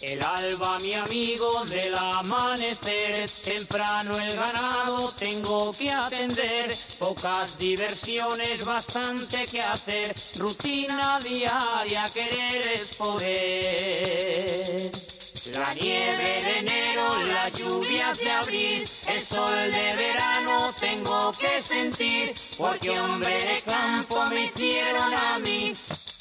El alba, mi amigo, del amanecer, temprano el ganado tengo que atender, pocas diversiones, bastante que hacer, rutina diaria, querer es poder. La nieve de enero, las lluvias de abril, el sol de verano tengo que sentir, porque hombre de campo me hicieron a mí.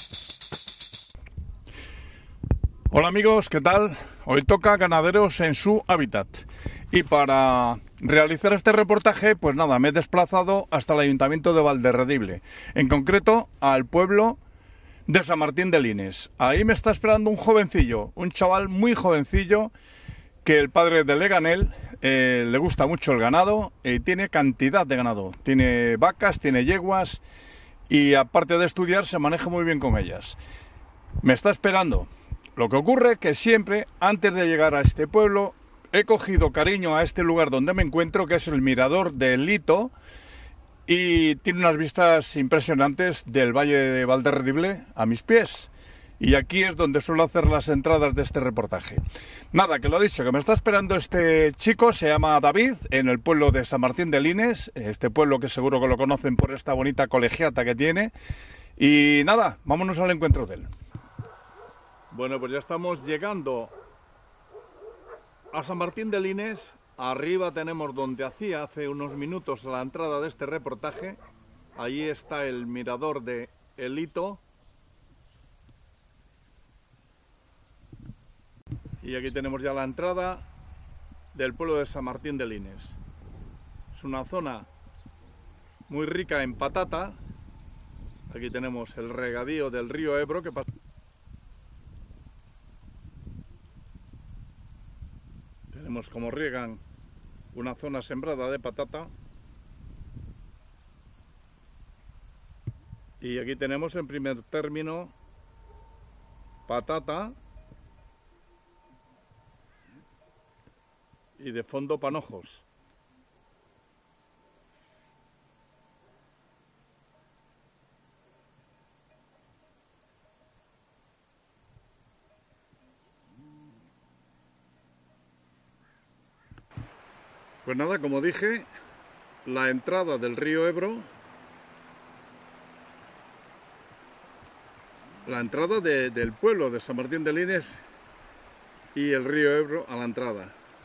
Hola amigos, ¿qué tal? Hoy toca ganaderos en su hábitat. Y para realizar este reportaje, pues nada, me he desplazado hasta el Ayuntamiento de Valderredible. En concreto, al pueblo de San Martín de Lines. Ahí me está esperando un jovencillo, un chaval muy jovencillo, que el padre de Leganel le gusta mucho el ganado y tiene cantidad de ganado. Tiene vacas, tiene yeguas y aparte de estudiar se maneja muy bien con ellas. Me está esperando. Lo que ocurre es que siempre, antes de llegar a este pueblo, he cogido cariño a este lugar donde me encuentro, que es el Mirador del Lito, y tiene unas vistas impresionantes del Valle de Valderredible a mis pies. Y aquí es donde suelo hacer las entradas de este reportaje. Nada, que lo he dicho, que me está esperando este chico, se llama David, en el pueblo de San Martín de Lines, este pueblo que seguro que lo conocen por esta bonita colegiata que tiene. Y nada, vámonos al encuentro de él. Bueno, pues ya estamos llegando a San Martín de Lines. Arriba tenemos donde hacía hace unos minutos la entrada de este reportaje. Allí está el mirador de El Lito. Y aquí tenemos ya la entrada del pueblo de San Martín de Lines. Es una zona muy rica en patata. Aquí tenemos el regadío del río Ebro que pasa. Tenemos como riegan una zona sembrada de patata. Y aquí tenemos en primer término patata y de fondo panojos. Pues nada, como dije, la entrada del río Ebro, la entrada del pueblo de San Martín de Lines y el río Ebro a la entrada.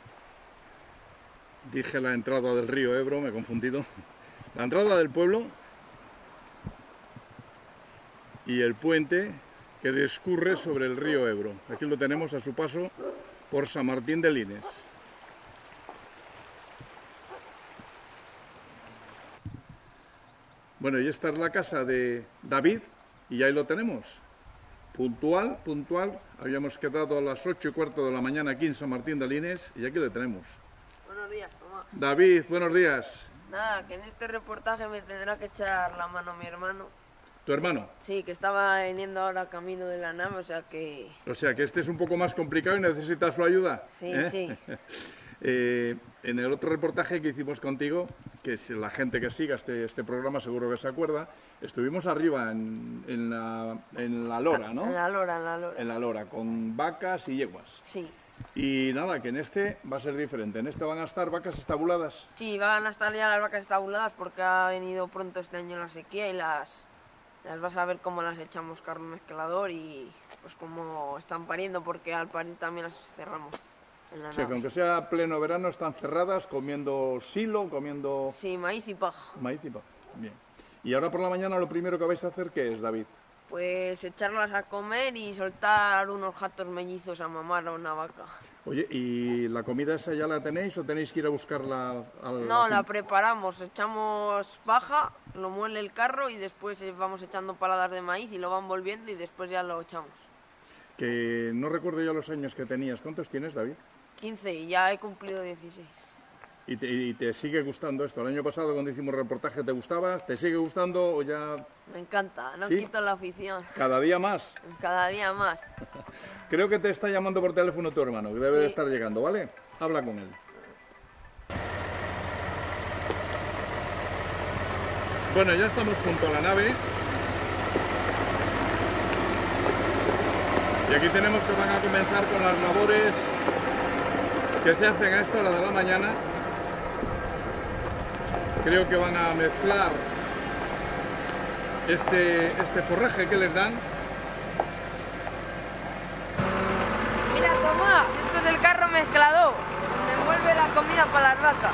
Dije la entrada del río Ebro, me he confundido. La entrada del pueblo y el puente que discurre sobre el río Ebro. Aquí lo tenemos a su paso por San Martín de Lines. Bueno, y esta es la casa de David, y ahí lo tenemos. Puntual, puntual. Habíamos quedado a las 8:15 de la mañana aquí en San Martín de Lines, y aquí le tenemos. Buenos días, Tomás. David, buenos días. Nada, que en este reportaje me tendrá que echar la mano mi hermano. ¿Tu hermano? Sí, que estaba viniendo ahora camino de la nave, o sea que este es un poco más complicado y necesita su ayuda. Sí, sí. En el otro reportaje que hicimos contigo, que si la gente que siga este programa seguro que se acuerda, estuvimos arriba en la lora, ¿no? En la lora. En la lora, con vacas y yeguas. Sí. Y nada, que en este va a ser diferente. En este van a estar vacas estabuladas. Sí, van a estar ya las vacas estabuladas porque ha venido pronto este año la sequía y las vas a ver cómo las echamos carne mezclador y pues cómo están pariendo, porque al parir también las cerramos. Sí, que aunque sea pleno verano están cerradas, comiendo silo, comiendo... Sí, maíz y paja. Maíz y paja, bien. Y ahora por la mañana lo primero que vais a hacer, ¿qué es, David? Pues echarlas a comer y soltar unos gatos mellizos a mamar a una vaca. Oye, ¿y la comida esa ya la tenéis o tenéis que ir a buscarla? No, la preparamos, echamos paja, lo muele el carro y después vamos echando paladas de maíz y lo van volviendo y después ya lo echamos. Que no recuerdo ya los años que tenías. ¿Cuántos tienes, David? 15 y ya he cumplido 16. ¿Y te sigue gustando esto? El año pasado cuando hicimos reportaje, ¿te gustaba? ¿Te sigue gustando o ya...? Me encanta, no ¿Sí? quito la afición. ¿Cada día más? Cada día más. Creo que te está llamando por teléfono tu hermano, que debe Sí. de estar llegando, ¿vale? Habla con él. Bueno, ya estamos junto a la nave. Y aquí tenemos que van a comenzar con las labores que se hacen a esta hora de la mañana. Creo que van a mezclar este forraje que les dan. Mira, Tomás, esto es el carro mezclador. Me envuelve la comida para las vacas.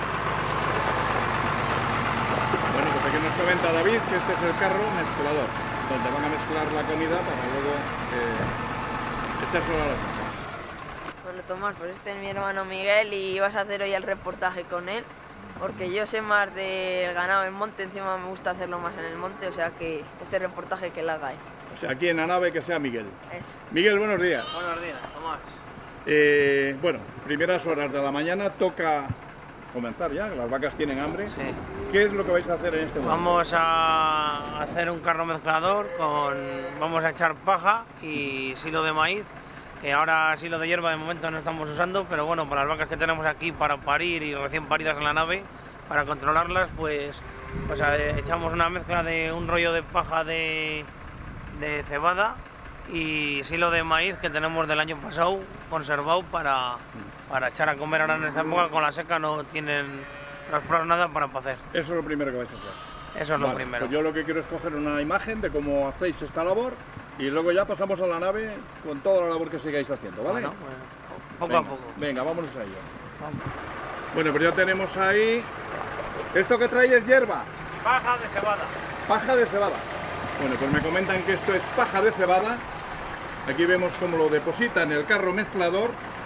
Bueno, pues aquí nos comenta David que este es el carro mezclador, donde van a mezclar la comida para luego echárselo a las vacas. Bueno, Tomás, pues este es mi hermano Miguel y vas a hacer hoy el reportaje con él. Porque yo sé más del ganado en monte, encima me gusta hacerlo más en el monte, o sea que este reportaje que lo haga él. O sea, aquí en la nave que sea Miguel. Eso. Miguel, buenos días. Buenos días, Tomás. Bueno, primeras horas de la mañana toca comenzar ya, que las vacas tienen hambre. Sí. ¿Qué es lo que vais a hacer en este momento? Vamos a hacer un carro mezclador vamos a echar paja y silo de maíz, que ahora silo de hierba de momento no estamos usando, pero bueno, para las vacas que tenemos aquí para parir y recién paridas en la nave, para controlarlas, pues echamos una mezcla de un rollo de paja de cebada y silo de maíz que tenemos del año pasado conservado para echar a comer ahora en esta época. Con la seca no tienen los pros nada para hacer. Eso es lo primero que vais a hacer. Eso es lo primero. Pues yo lo que quiero es coger una imagen de cómo hacéis esta labor y luego ya pasamos a la nave con toda la labor que sigáis haciendo, ¿vale? Bueno, poco a poco. Venga, vámonos a ello. Vamos. Bueno, pues ya tenemos ahí... ¿Esto que trae es hierba? Paja de cebada. Paja de cebada. Bueno, pues me comentan que esto es paja de cebada. Aquí vemos cómo lo deposita en el carro mezclador.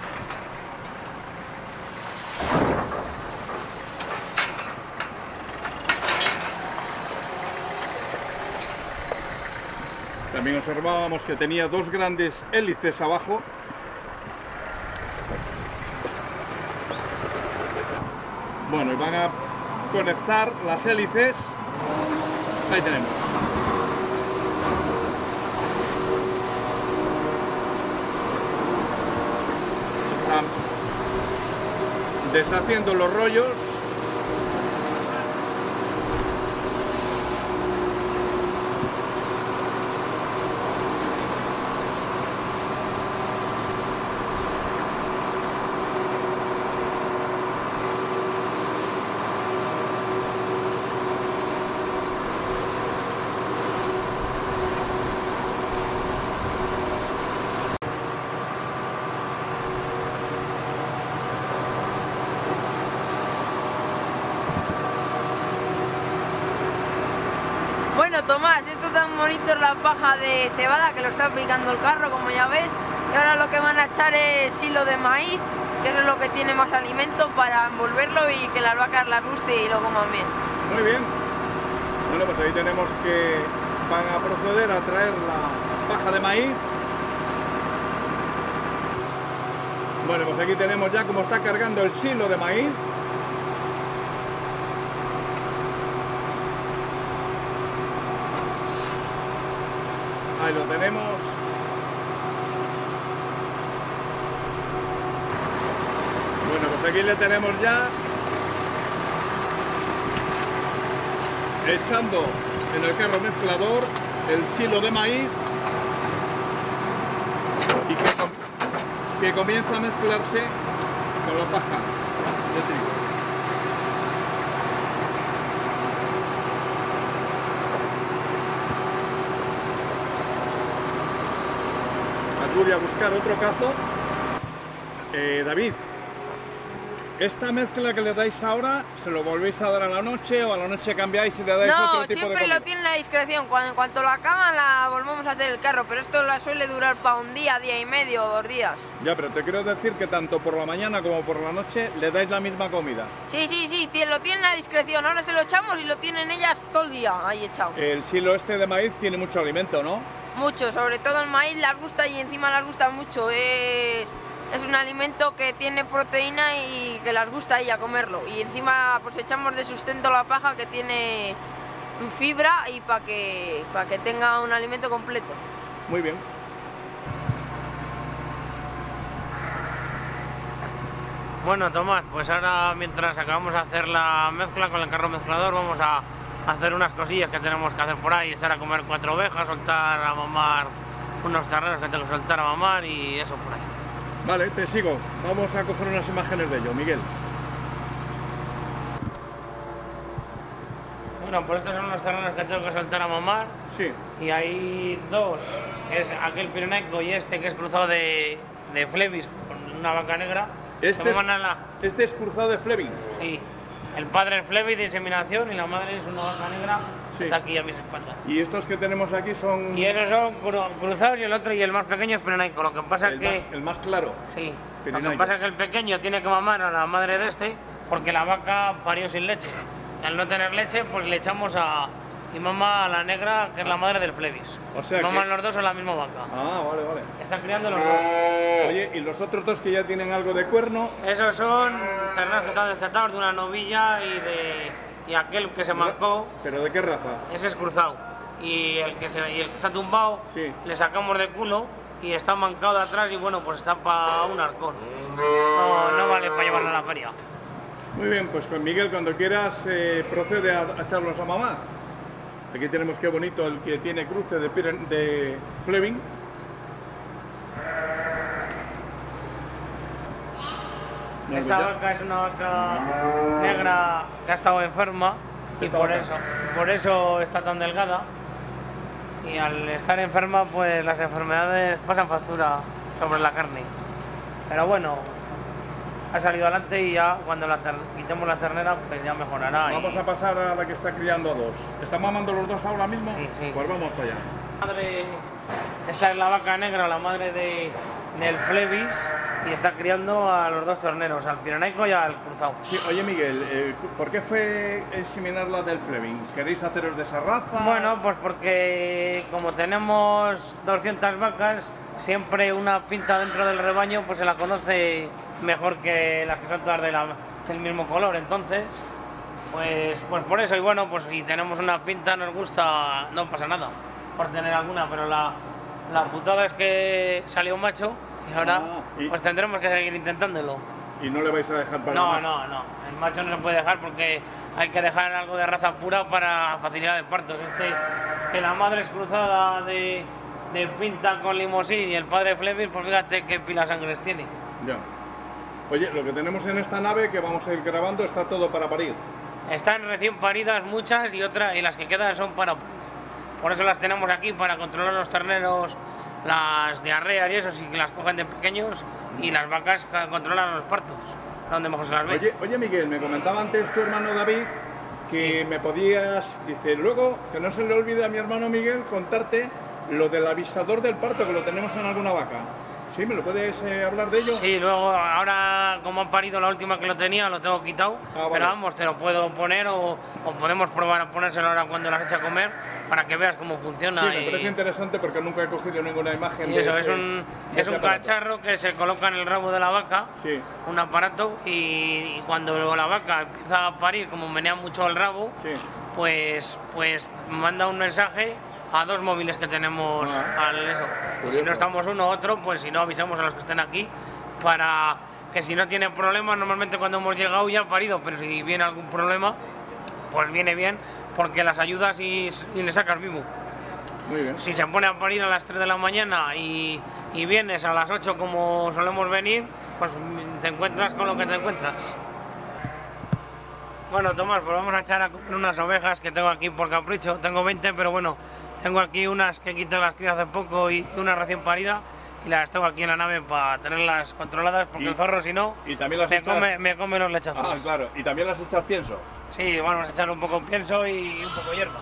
También observábamos que tenía dos grandes hélices abajo. Bueno, y van a conectar las hélices. Ahí tenemos. Están deshaciendo los rollos. Bueno, Tomás, esto tan bonito es la paja de cebada que lo está picando el carro, como ya ves. Y ahora lo que van a echar es hilo de maíz, que es lo que tiene más alimento para envolverlo y que las vacas las guste y lo coman bien. Muy bien. Bueno, pues ahí tenemos que van a proceder a traer la paja de maíz. Bueno, pues aquí tenemos ya cómo está cargando el silo de maíz. Ahí lo tenemos. Bueno, pues aquí le tenemos ya echando en el carro mezclador el silo de maíz y que comienza a mezclarse con la paja de trigo. Acude a buscar otro cazo. David, ¿esta mezcla que le dais ahora se lo volvéis a dar a la noche o a la noche cambiáis y le dais otro tipo de comida? No, siempre lo tienen a discreción. En cuanto la acaban la volvemos a hacer el carro, pero esto la suele durar para un día, día y medio o 2 días. Ya, pero te quiero decir que tanto por la mañana como por la noche le dais la misma comida. Sí, lo tienen a discreción. Ahora se lo echamos y lo tienen ellas todo el día ahí echado. El silo este de maíz tiene mucho alimento, ¿no? Mucho, sobre todo el maíz las gusta y encima las gusta mucho. Es un alimento que tiene proteína y que las gusta a ella comerlo. Y encima pues echamos de sustento la paja que tiene fibra y para que tenga un alimento completo. Muy bien. Bueno, Tomás, pues ahora mientras acabamos de hacer la mezcla con el carro mezclador vamos a hacer unas cosillas que tenemos que hacer por ahí, echar a comer 4 ovejas, soltar a mamar unos terneros que tengo que soltar a mamar y eso por ahí. Vale, te sigo. Vamos a coger unas imágenes de ello, Miguel. Bueno, pues estos son los terneros que tengo que soltar a mamar. Sí. Y hay dos, que es aquel pirenaico y este que es cruzado de Flevis con una vaca negra. Este es cruzado de Fleming. Sí. El padre es Flevis de inseminación y la madre es una vaca negra que Sí. está aquí a mis espaldas. Y estos que tenemos aquí son... Y esos son cruzados y el otro y el más pequeño es pirenaico. Lo que pasa es que... el más claro. Sí. Lo Pirenaico. que pasa es que el pequeño tiene que mamar a la madre de este porque la vaca parió sin leche. Y al no tener leche, pues le echamos a... Y mama a la negra, que es la madre del Flevis. O sea maman que- los dos a la misma vaca. Ah, vale, vale. Están criando los dos. Oye, ¿y los otros dos que ya tienen algo de cuerno? Esos son terneros que están descatados de una novilla y aquel que se marcó, ¿Pero de qué raza? ese es cruzado. Y el que está tumbado, Sí. le sacamos de culo y está mancado de atrás y bueno, pues está para un arcón. No vale para llevarlo a la feria. Muy bien, pues con Miguel, cuando quieras, procede a echarlos a mamar. Aquí tenemos qué bonito el que tiene cruce de Fleming. Bueno, Esta pues ya. vaca es una vaca negra que ha estado enferma y Esta por vaca. eso está tan delgada. Y al estar enferma, pues las enfermedades pasan factura sobre la carne. Pero bueno, ha salido adelante y ya cuando quitemos la ternera, pues ya mejorará. Vamos a pasar a la que está criando a dos. ¿Están mamando los dos ahora mismo? Sí, sí. Pues vamos para allá. Esta es la vaca negra, la madre del Flevis, y está criando a los dos terneros, al pirenaico y al cruzado. Sí, oye Miguel, ¿por qué fue inseminarla del Fleming? ¿Queréis haceros de esa raza? Bueno, pues porque como tenemos 200 vacas, siempre una pinta dentro del rebaño pues se la conoce mejor que las que son todas del mismo color. Entonces, pues por eso, y bueno, pues si tenemos una pinta nos gusta, no pasa nada por tener alguna, pero la putada es que salió macho y ahora pues tendremos que seguir intentándolo. ¿Y no le vais a dejar para No, nada? no, el macho no se puede dejar porque hay que dejar algo de raza pura para facilidad de partos. Que la madre es cruzada de pinta con limosín y el padre Fleming, pues fíjate qué pila sangres tiene. Ya. Oye, lo que tenemos en esta nave que vamos a ir grabando está todo para parir. Están recién paridas muchas y las que quedan son para parir. Por eso las tenemos aquí, para controlar los terneros, las diarreas y eso, si las cogen de pequeños, y las vacas controlan los partos, donde mejor se las ve. Oye Miguel, me comentaba antes tu hermano David que me podías, dice, luego que no se le olvide a mi hermano Miguel contarte lo del avisador del parto, que lo tenemos en alguna vaca. ¿Sí? ¿Me lo puedes hablar de ello? Sí, luego, ahora como han parido la última que lo tenía, lo tengo quitado, vale. pero vamos, te lo puedo poner o podemos probar a ponérselo ahora cuando las eche a comer para que veas cómo funciona. Sí, me parece interesante porque nunca he cogido ninguna imagen y de eso, ese, es un aparato. cacharro que se coloca en el rabo de la vaca, Sí. un aparato, y cuando la vaca empieza a parir, como menea mucho el rabo, Sí. pues manda un mensaje a dos móviles que tenemos al eso. Y si no estamos uno u otro, pues si no avisamos a los que estén aquí para que si no tiene problemas, normalmente cuando hemos llegado ya ha parido, pero si viene algún problema, pues viene bien porque las ayudas y le sacas vivo. Muy bien. Si se pone a parir a las 3 de la mañana y vienes a las 8 como solemos venir, pues te encuentras con lo que te encuentras. Bueno, Tomás, pues vamos a echar a comer unas ovejas que tengo aquí por capricho. Tengo 20, pero bueno, tengo aquí unas que he quitado las crías hace poco y una recién parida, y las tengo aquí en la nave para tenerlas controladas, porque el zorro, si no, y también las me come los lechazos. Ah, claro. ¿Y también las echas pienso? Sí, vamos a echar un poco de pienso y un poco de hierba.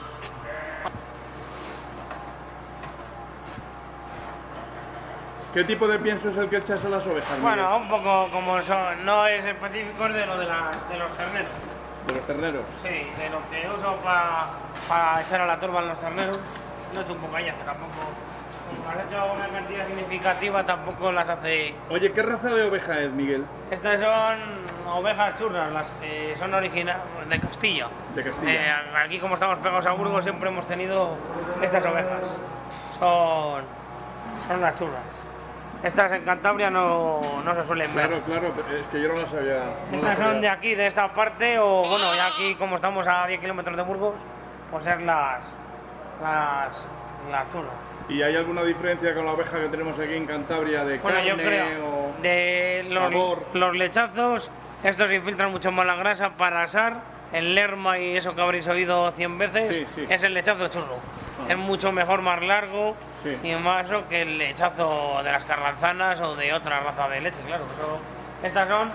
¿Qué tipo de pienso es el que echas a las ovejas? Bueno, Miguel? un poco como son, no es específico de lo de los terneros. De los terneros. Sí, de lo que uso para echar a la turba en los terneros, no he hecho un poco allá, que tampoco, como has hecho una cantidad significativa, tampoco las hace. Oye, ¿qué raza de oveja es, Miguel? Estas son ovejas churras, las que son originales de Castilla. De Castilla. Aquí, como estamos pegados a Burgos, siempre hemos tenido estas ovejas. Son las churras. Estas en Cantabria no se suelen ver. Claro, es que yo no las sabía. Estas son de aquí, de esta parte, o bueno, ya aquí como estamos a 10 kilómetros de Burgos, pues es las churras. ¿Y hay alguna diferencia con la oveja que tenemos aquí en Cantabria de Bueno, carne yo creo, o de sabor? los lechazos, estos infiltran mucho más la grasa para asar. El lerma y eso que habréis oído 100 veces, Sí, sí. es el lechazo churro. Ah. Es mucho mejor, más largo Sí. y más eso que el lechazo de las carlanzanas o de otra raza de leche, claro. Estas son,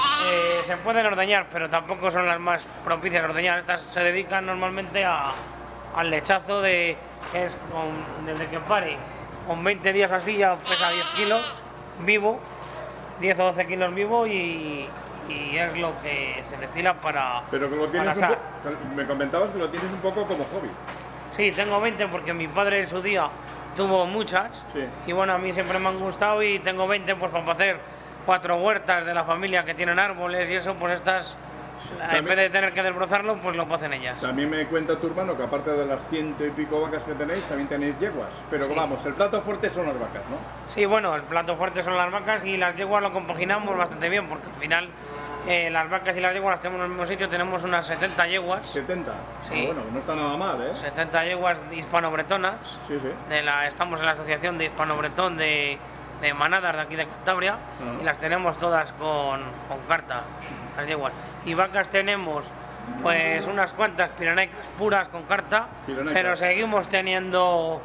se pueden ordeñar, pero tampoco son las más propicias a ordeñar. Estas se dedican normalmente al lechazo que es desde que pare, con 20 días así ya pesa 10 kilos vivo, 10 o 12 kilos vivo y es lo que se destila para, Pero que lo para tienes asar. me comentabas que lo tienes un poco como hobby. Sí, tengo 20 porque mi padre en su día tuvo muchas. Sí. Y bueno, a mí siempre me han gustado y tengo 20 pues para hacer 4 huertas de la familia que tienen árboles y eso, pues estas, en vez de tener que desbrozarlo, pues lo hacen ellas. También me cuenta tu hermano que aparte de las 100 y pico vacas que tenéis, también tenéis yeguas. Pero Sí. vamos, el plato fuerte son las vacas, ¿no? Sí, bueno, el plato fuerte son las vacas y las yeguas lo compaginamos bastante bien porque al final las vacas y las yeguas las tenemos en el mismo sitio, tenemos unas 70 yeguas, 70. Sí. Bueno, no está nada mal, ¿eh? 70 yeguas hispano-bretonas. Sí, sí. Estamos en la asociación de hispano-bretón de manadas de aquí de Cantabria Ajá. y las tenemos todas con carta, las yeguas. Y vacas tenemos pues unas cuantas pirenaicas puras con carta, Pirenaicas. pero seguimos teniendo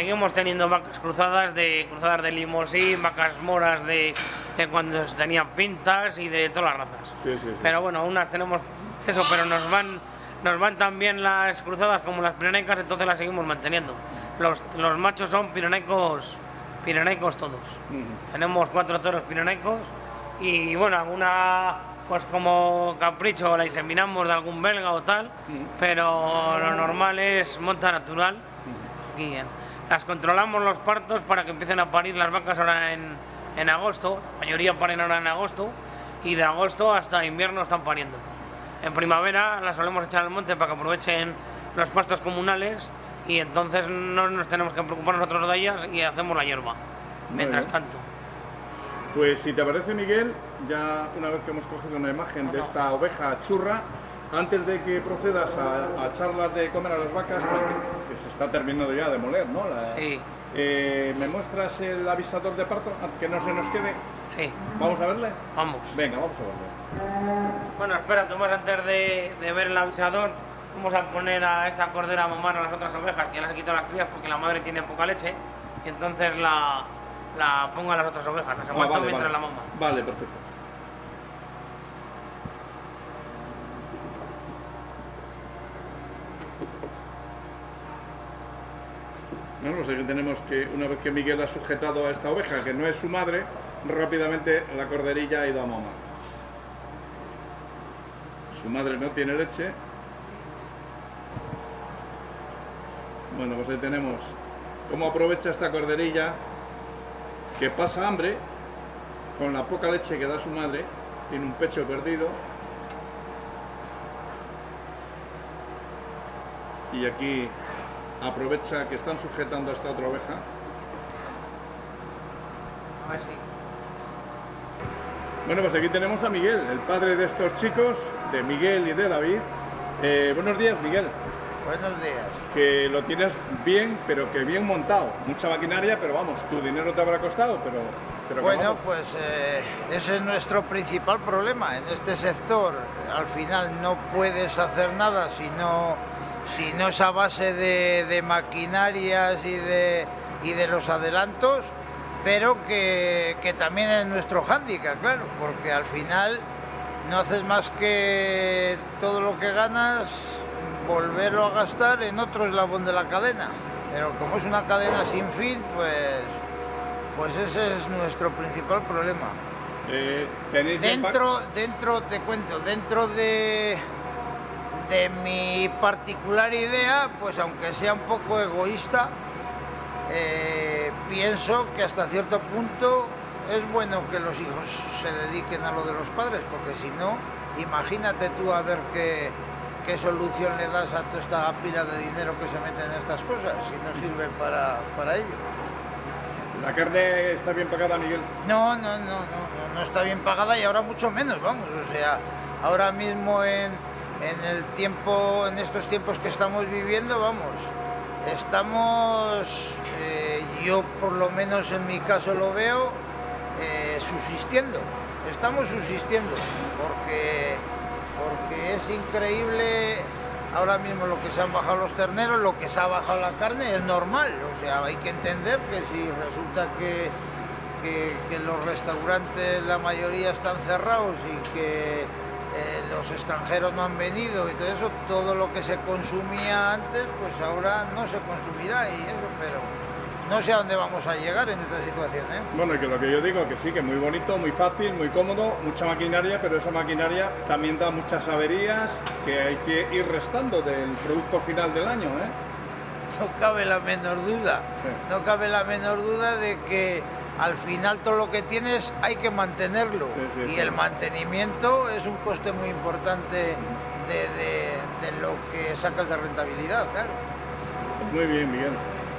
vacas cruzadas de limosín, vacas moras de cuando se tenían pintas y de todas las razas. Sí, sí, sí. Pero bueno, unas tenemos eso, pero nos van tan bien las cruzadas como las pirenaicas, entonces las seguimos manteniendo. Los machos son pirenaicos todos. Ujú. Tenemos 4 toros pirenaicos y bueno, alguna pues como capricho la inseminamos de algún belga o tal, pero lo normal es monta natural. Aquí las controlamos los partos para que empiecen a parir las vacas ahora en agosto, la mayoría paren ahora en agosto y de agosto hasta invierno están pariendo. En primavera las solemos echar al monte para que aprovechen los pastos comunales y entonces no nos tenemos que preocupar nosotros de ellas y hacemos la hierba. Mientras bien. tanto. Pues si te parece, Miguel, ya una vez que hemos cogido una imagen de esta oveja churra, antes de que procedas a echarlas de comer a las vacas, porque que se está terminando ya de moler, ¿no? Sí, ¿Me muestras el avisador de parto? Que no se nos quede. sí, ¿Vamos a verle? vamos. Venga, vamos a verle. Bueno, espera, Tomás, antes de ver el avisador, vamos a poner a esta cordera a mamar a las otras ovejas, que las he quitado las crías porque la madre tiene poca leche, y entonces la pongo a las otras ovejas, las aguanto mientras la mama. Vale, perfecto. Bueno, pues aquí tenemos que una vez que Miguel ha sujetado a esta oveja, que no es su madre, rápidamente la corderilla ha ido a mamar. Su madre no tiene leche. Bueno, pues ahí tenemos cómo aprovecha esta corderilla que pasa hambre con la poca leche que da su madre, tiene un pecho perdido. Y aquí aprovecha que están sujetando a esta otra oveja. A ver si. Bueno, pues aquí tenemos a Miguel, el padre de estos chicos, de Miguel y de David. Buenos días, Miguel. Buenos días. Que lo tienes bien, pero que bien montado. Mucha maquinaria, pero vamos, tu dinero te habrá costado, pero que Bueno, vamos. pues ese es nuestro principal problema. En este sector, al final no puedes hacer nada si no es a base de maquinarias y de los adelantos, pero que también es nuestro hándicap, claro, porque al final no haces más que todo lo que ganas volverlo a gastar en otro eslabón de la cadena. Pero como es una cadena sin fin, pues ese es nuestro principal problema. ¿Tenéis Te cuento, dentro de mi particular idea, pues aunque sea un poco egoísta, pienso que hasta cierto punto es bueno que los hijos se dediquen a lo de los padres, porque si no, imagínate tú a ver qué solución le das a toda esta pila de dinero que se mete en estas cosas, si no sirve para ello. ¿La carne está bien pagada, Miguel? No está bien pagada y ahora mucho menos, vamos. O sea, ahora mismo en estos tiempos que estamos viviendo, vamos, estamos yo por lo menos en mi caso lo veo subsistiendo. Estamos subsistiendo porque es increíble ahora mismo lo que se han bajado los terneros, lo que se ha bajado la carne, es normal. O sea, hay que entender que si resulta que los restaurantes la mayoría están cerrados y que los extranjeros no han venido y todo eso, todo lo que se consumía antes, pues ahora no se consumirá y eso, pero no sé a dónde vamos a llegar en esta situación, ¿eh? Bueno, y que lo que yo digo, que sí, que muy bonito, muy fácil, muy cómodo, mucha maquinaria, pero esa maquinaria también da muchas averías que hay que ir restando del producto final del año, ¿eh? No cabe la menor duda, sí. No cabe la menor duda de que al final todo lo que tienes hay que mantenerlo, sí, y el mantenimiento es un coste muy importante de lo que sacas de rentabilidad, claro. Muy bien, Miguel.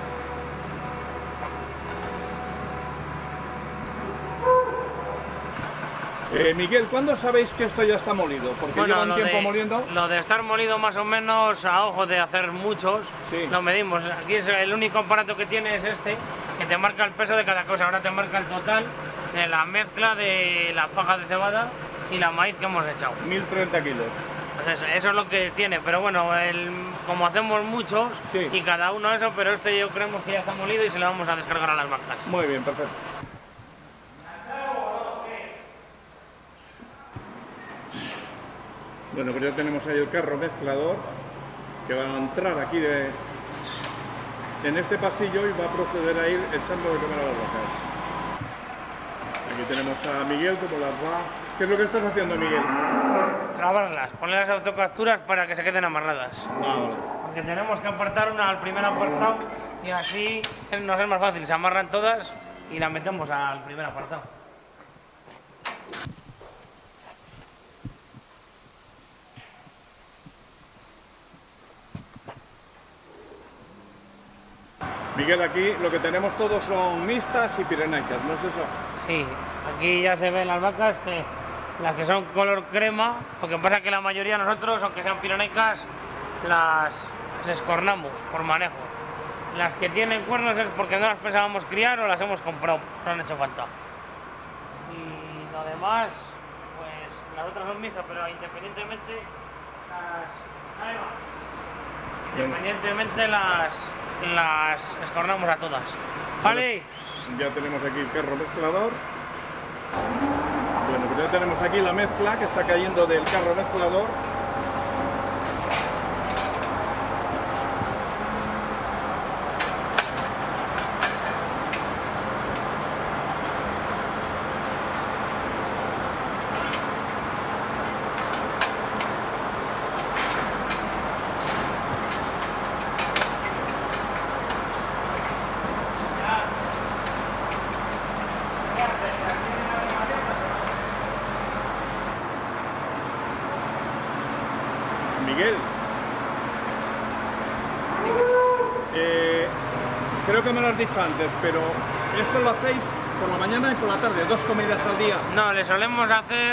Miguel, ¿cuándo sabéis que esto ya está molido? Porque bueno, llevan tiempo moliendo. Lo de estar molido más o menos a ojo de hacer muchos, sí. Lo medimos. Aquí es el único aparato que tiene es este, que te marca el peso de cada cosa. Ahora te marca el total de la mezcla de la paja de cebada y la maíz que hemos echado. 1030 kilos. Pues eso es lo que tiene, pero bueno, como hacemos muchos, sí, y cada uno eso, pero este yo creemos que ya está molido y se lo vamos a descargar a las vacas. Muy bien, perfecto. Bueno, pues ya tenemos ahí el carro mezclador que va a entrar aquí en este pasillo y va a proceder a ir echando de comer a las vacas. Aquí tenemos a Miguel como las va. ¿Qué es lo que estás haciendo, Miguel? Trabarlas, poner las autocapturas para que se queden amarradas. Vale. Porque tenemos que apartar una al primer apartado y así nos es más fácil. Se amarran todas y las metemos al primer apartado. Miguel, aquí lo que tenemos todos son mixtas y pirenaicas, ¿no es eso? Sí, aquí ya se ven las vacas, que las que son color crema, lo que pasa es que la mayoría de nosotros, aunque sean pirenaicas, las escornamos por manejo. Las que tienen cuernos es porque no las pensábamos criar o las hemos comprado, no han hecho falta. Y lo demás, pues las otras son mixtas, pero independientemente las escornamos a todas. ¿Vale? Ya tenemos aquí el carro mezclador. Bueno, pues ya tenemos aquí la mezcla que está cayendo del carro mezclador. Miguel, creo que me lo has dicho antes, pero esto lo hacéis por la mañana y por la tarde, 2 comidas al día. No, le solemos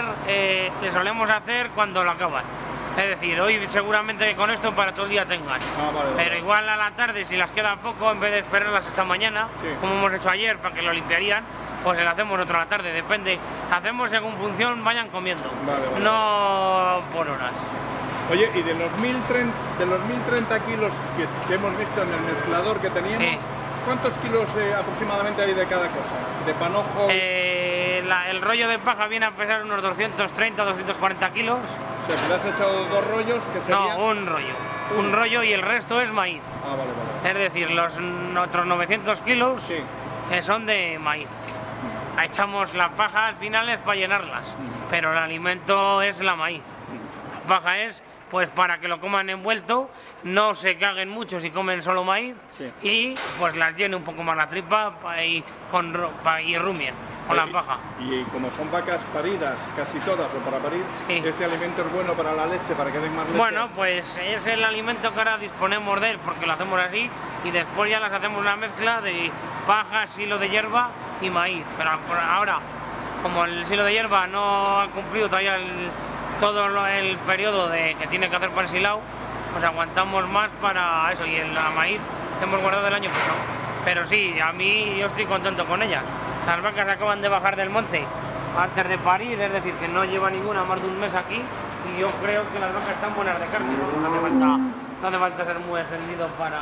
hacer cuando lo acaban. Es decir, hoy seguramente con esto para todo el día tengan. Vale, pero vale. Igual a la tarde, si las queda poco, en vez de esperarlas hasta mañana, sí, como hemos hecho ayer para que lo limpiarían, pues le hacemos otra a la tarde, depende. Hacemos según función, vayan comiendo, vale. No por horas. Oye, y de los 1030 kilos que hemos visto en el mezclador que teníamos, sí, ¿cuántos kilos aproximadamente hay de cada cosa? ¿De panojo? El rollo de paja viene a pesar unos 230 o 240 kilos. O sea, que le has echado 2 rollos, que serían... No, un rollo. Un rollo y el resto es maíz. Ah, vale. Es decir, los otros 900 kilos, sí, son de maíz. Echamos la paja al final es para llenarlas, pero el alimento es la maíz. La paja es pues para que lo coman envuelto, no se caguen mucho si comen solo maíz, sí, y pues las llene un poco más la tripa y rumien con la paja. Y como son vacas paridas, casi todas o para parir, sí, este alimento es bueno para la leche, para que den más leche. Bueno, pues es el alimento que ahora disponemos de él, porque lo hacemos así, y después ya las hacemos una mezcla de paja, silo de hierba y maíz. Pero por ahora, como el silo de hierba no ha cumplido todavía todo el periodo que tiene que hacer para el silao, pues aguantamos más para eso, y el maíz que hemos guardado del año pasado. Pero sí, a mí yo estoy contento con ellas. Las vacas acaban de bajar del monte antes de parir, es decir, que no lleva ninguna más de un mes aquí, y yo creo que las vacas están buenas de carne, no hace falta ser muy extendido para...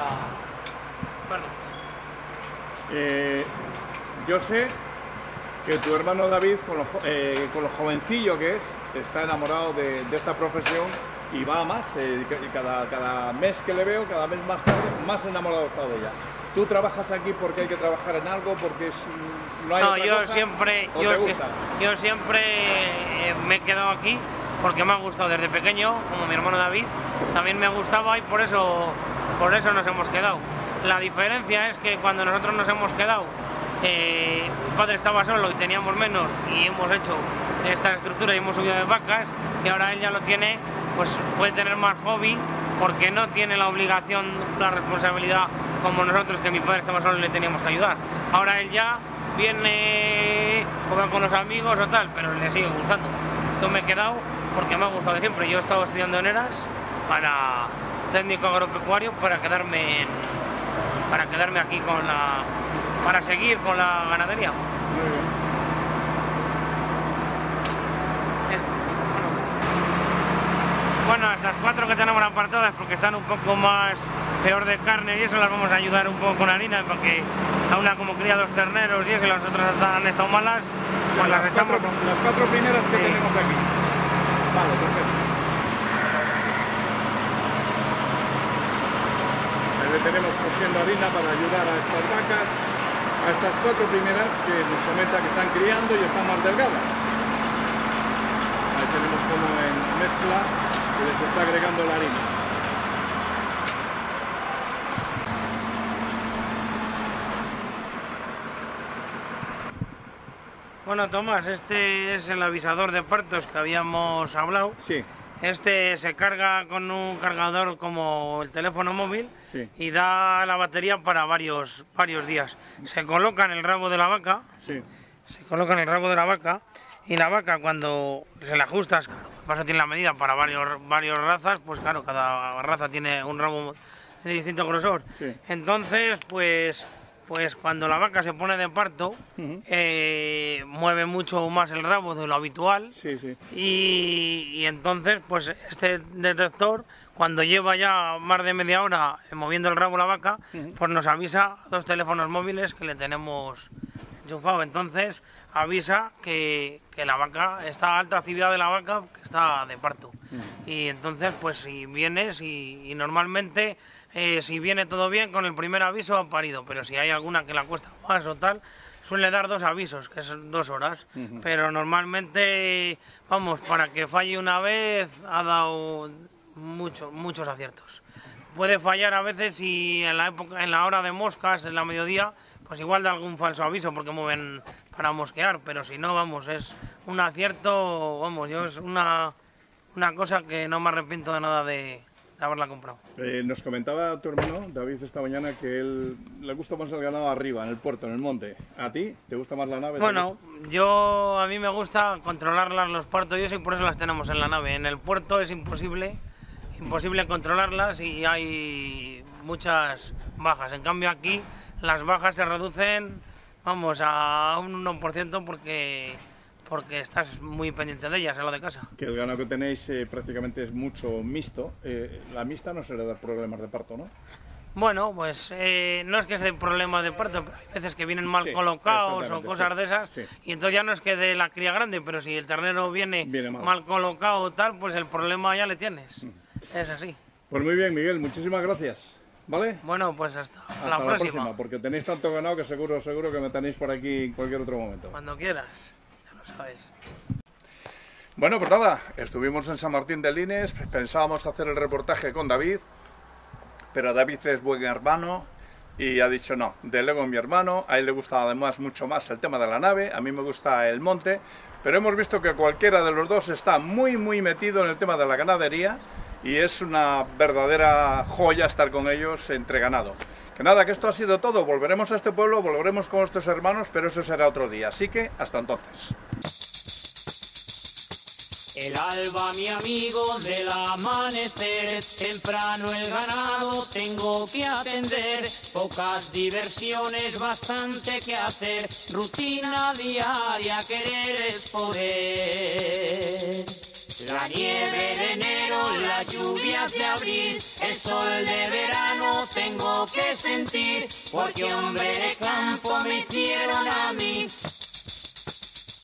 Yo sé que tu hermano David, con lo jovencillo que es, está enamorado de esta profesión y va a más. Cada mes que le veo, cada mes más tarde, más enamorado está de ella. ¿Tú trabajas aquí porque hay que trabajar en algo, porque no hay otra yo cosa, siempre, o te gusta? yo siempre me he quedado aquí porque me ha gustado desde pequeño, como mi hermano David, también me gustaba y por eso nos hemos quedado. La diferencia es que cuando nosotros nos hemos quedado, mi padre estaba solo y teníamos menos y hemos hecho esta estructura y hemos subido de vacas, y ahora él ya lo tiene, pues puede tener más hobby porque no tiene la obligación, la responsabilidad como nosotros, que mi padre estaba solo y le teníamos que ayudar. Ahora él ya viene, juega con los amigos o tal, pero le sigue gustando. Yo me he quedado porque me ha gustado de siempre. Yo he estado estudiando en Eras para técnico agropecuario para quedarme aquí para seguir con la ganadería. Muy bien. Bueno, estas 4 que tenemos apartadas porque están un poco más peor de carne y eso, las vamos a ayudar un poco con harina, porque a una como cría 2 terneros y eso, y las otras han estado malas, pues las echamos. Las 4 primeras que tenemos aquí. Vale, perfecto. Ahí le tenemos cosiendo harina para ayudar a estas vacas, a estas 4 primeras que nos comenta que están criando y están más delgadas. Ahí tenemos como en mezcla que les está agregando la harina. Bueno, Tomás, este es el avisador de partos que habíamos hablado. Sí. Este se carga con un cargador como el teléfono móvil, sí, y da la batería para varios días. Se coloca en el rabo de la vaca, sí, y la vaca, cuando se la ajustas, claro, tiene la medida para varios razas, pues claro, cada raza tiene un rabo de distinto grosor. sí. Entonces, pues cuando la vaca se pone de parto, mueve mucho más el rabo de lo habitual. Sí, sí. Y entonces, pues este detector, cuando lleva ya más de media hora moviendo el rabo la vaca, pues nos avisa 2 teléfonos móviles que le tenemos enchufado. Entonces avisa que la vaca está a alta actividad de la vaca, que está de parto. Y entonces, pues si vienes y normalmente, si viene todo bien, con el primer aviso ha parido, pero si hay alguna que la cuesta más o tal, suele dar 2 avisos, que son 2 horas. Pero normalmente, vamos, para que falle una vez ha dado muchos aciertos. Puede fallar a veces y en la hora de moscas, en la mediodía, pues igual da algún falso aviso porque mueven para mosquear, pero si no, vamos, es un acierto, vamos, es una cosa que no me arrepiento de nada de haberla comprado. Nos comentaba tu hermano David esta mañana que él le gusta más el ganado arriba, en el puerto, en el monte. ¿A ti? ¿Te gusta más la nave? Bueno, a mí me gusta controlarlas los partos y eso, y por eso las tenemos en la nave. En el puerto es imposible controlarlas y hay muchas bajas. En cambio aquí las bajas se reducen, vamos, a un 1% porque estás muy pendiente de ellas en lo de casa. Que el ganado que tenéis prácticamente es mucho mixto. La mixta no se le da problemas de parto, ¿no? Bueno, pues no es que sea problema de parto, pero hay veces que vienen mal colocados o cosas de esas, y entonces ya no es que de la cría grande, pero si el ternero viene mal colocado o tal, pues el problema ya le tienes. Es así. Pues muy bien, Miguel, muchísimas gracias. ¿Vale? Bueno, pues hasta la próxima. Porque tenéis tanto ganado que seguro que me tenéis por aquí en cualquier otro momento. Cuando quieras, ya lo sabes. Bueno, pues nada, estuvimos en San Martín de Lines, pensábamos hacer el reportaje con David, pero David es buen hermano y ha dicho no, delego a mi hermano, a él le gusta además mucho más el tema de la nave, a mí me gusta el monte, pero hemos visto que cualquiera de los dos está muy metido en el tema de la ganadería y es una verdadera joya estar con ellos entre ganado. Que nada, que esto ha sido todo, volveremos a este pueblo, volveremos con nuestros hermanos, pero eso será otro día, así que hasta entonces. El alba, mi amigo, del amanecer, temprano el ganado tengo que atender, pocas diversiones, bastante que hacer, rutina diaria, querer es poder. La nieve de enero, las lluvias de abril, el sol de verano tengo que sentir, porque hombre de campo me hicieron a mí.